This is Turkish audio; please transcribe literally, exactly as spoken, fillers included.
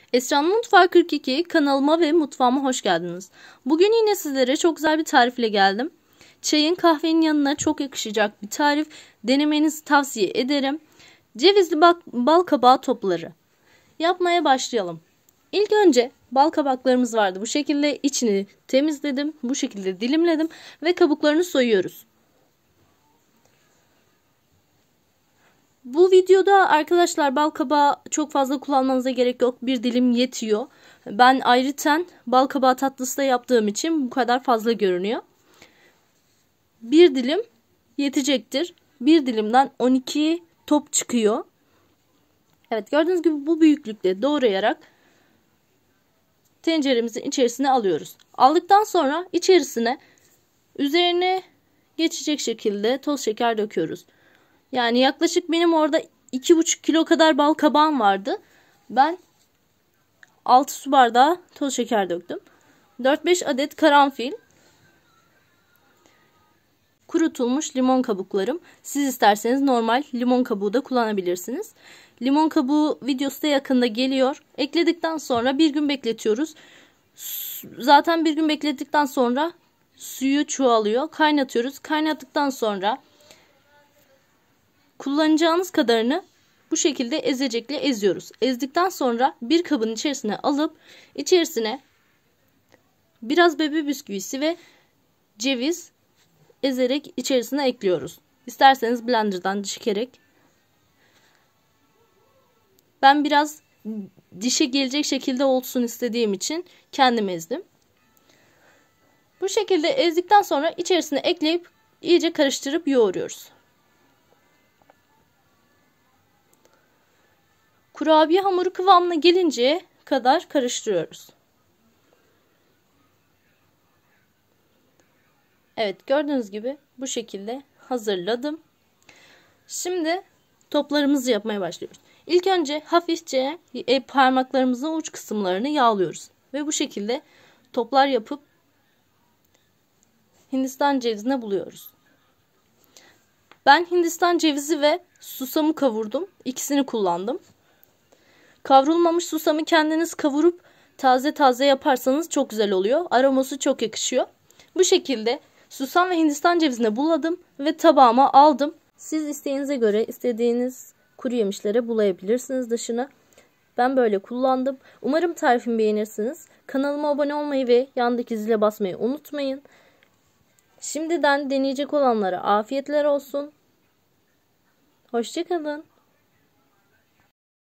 Esra'nın Mutfağı kırk iki kanalıma ve mutfağıma hoş geldiniz. Bugün yine sizlere çok güzel bir tarifle geldim. Çayın kahvenin yanına çok yakışacak bir tarif. Denemenizi tavsiye ederim. Cevizli bal, bal kabağı topları. Yapmaya başlayalım. İlk önce bal kabaklarımız vardı. Bu şekilde içini temizledim. Bu şekilde dilimledim ve kabuklarını soyuyoruz. Bu videoda arkadaşlar bal kabağı çok fazla kullanmanıza gerek yok. Bir dilim yetiyor. Ben ayrıca bal kabağı tatlısı da yaptığım için bu kadar fazla görünüyor. Bir dilim yetecektir. Bir dilimden on iki top çıkıyor. Evet, gördüğünüz gibi bu büyüklükte doğrayarak tenceremizin içerisine alıyoruz. Aldıktan sonra içerisine üzerine geçecek şekilde toz şeker döküyoruz. Yani yaklaşık benim orada iki buçuk kilo kadar bal kabağım vardı. Ben altı su bardağı toz şeker döktüm. dört beş adet karanfil. Kurutulmuş limon kabuklarım. Siz isterseniz normal limon kabuğu da kullanabilirsiniz. Limon kabuğu videosu da yakında geliyor. Ekledikten sonra bir gün bekletiyoruz. Zaten bir gün beklettikten sonra suyu çoğalıyor. Kaynatıyoruz. Kaynattıktan sonra kullanacağınız kadarını bu şekilde ezecekle eziyoruz. Ezdikten sonra bir kabın içerisine alıp içerisine biraz bebe bisküvisi ve ceviz ezerek içerisine ekliyoruz. İsterseniz blenderdan dişkerek. Ben biraz dişe gelecek şekilde olsun istediğim için kendim ezdim. Bu şekilde ezdikten sonra içerisine ekleyip iyice karıştırıp yoğuruyoruz. Kurabiye hamuru kıvamına gelinceye kadar karıştırıyoruz. Evet, gördüğünüz gibi bu şekilde hazırladım. Şimdi toplarımızı yapmaya başlıyoruz. İlk önce hafifçe parmaklarımızın uç kısımlarını yağlıyoruz. Ve bu şekilde toplar yapıp Hindistan cevizine buluyoruz. Ben Hindistan cevizi ve susamı kavurdum. İkisini kullandım. Kavrulmamış susamı kendiniz kavurup taze taze yaparsanız çok güzel oluyor. Aroması çok yakışıyor. Bu şekilde susam ve Hindistan cevizine buladım ve tabağıma aldım. Siz isteğinize göre istediğiniz kuru yemişlere bulayabilirsiniz dışına. Ben böyle kullandım. Umarım tarifimi beğenirsiniz. Kanalıma abone olmayı ve yandaki zile basmayı unutmayın. Şimdiden deneyecek olanlara afiyetler olsun. Hoşça kalın.